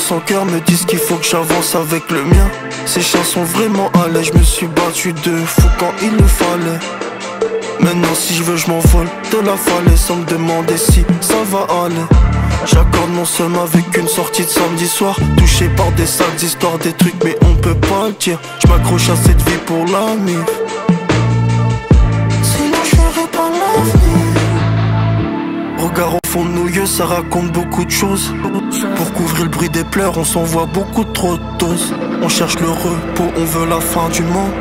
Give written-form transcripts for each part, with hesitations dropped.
sans cœur me disent qu'il faut que j'avance avec le mien. Ces chiens sont vraiment à l'aise, je me suis battu de fou quand il le fallait. Maintenant si je veux je m'envole de la falaise sans me demander si ça va aller. J'accorde mon seum avec une sortie de samedi soir, touché par des sales histoires, des trucs mais on peut pas le dire. Je m'accroche à cette vie pour la mif, sinon je ferai pas l'avenir. Regard au fond de nos yeux, ça raconte beaucoup de choses. Pour couvrir le bruit des pleurs, on s'envoie beaucoup trop de doses. On cherche le repos, on veut la fin du monde.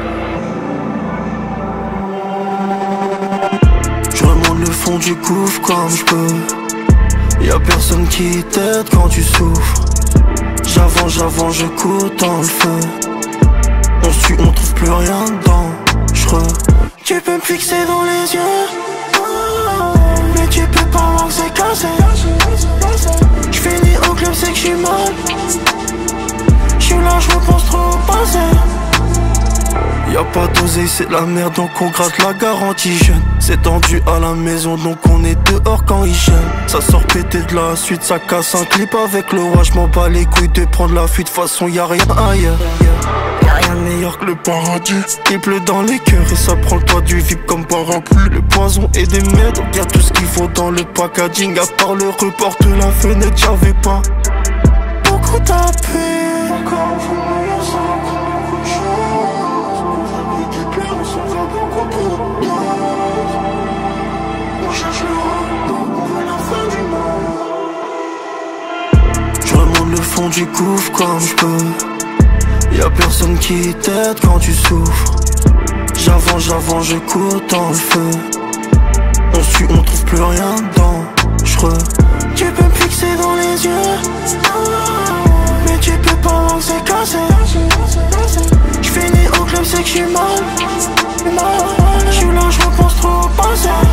Je remonte le fond du gouffre comme je peux. Y'a personne qui t'aide quand tu souffres. J'avance, je cours dans le feu. On se tue, on trouve plus rien dans j're. Tu peux me fixer dans les yeux, mais tu peux pas voir que c'est cassé. J'finis au club, c'est que j'suis mal. J'suis là, j'repense trop au passé. Y'a pas d'oseille, c'est la merde, donc on gratte la garantie jeune. C'est tendu à la maison, donc on est dehors quand il gêne. Ça sort pété de la suite, ça casse un clip avec le roi. J'm'en bats les couilles de prendre la fuite, de toute façon y'a rien ailleurs. Y'a rien de meilleur que le paradis. Il pleut dans les cœurs et ça prend le toit du VIP comme parapluie. Le poison et des mètres, y'a tout ce qu'il faut dans le packaging. À part le report de la fenêtre, j'avais pas beaucoup d'appui. Encore au fond de la salle, beaucoup de choses. On cherche le repos, on veut la fin du monde. Je remonte le fond du gouffre comme je peux. Y'a personne qui t'aide quand tu souffres. J'avance, je cours dans le feu. On se tue, on trouve plus rien dans j're. Tu peux me fixer dans les yeux, mais tu peux pas voir que c'est cassé. J'finis au club, c'est que j'suis mal. J'suis là, j'repense trop au passé.